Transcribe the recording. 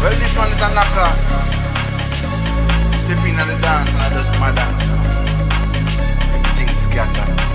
Well, this one is a knocker. Step in on the dance and I just my dance. Everything scattered.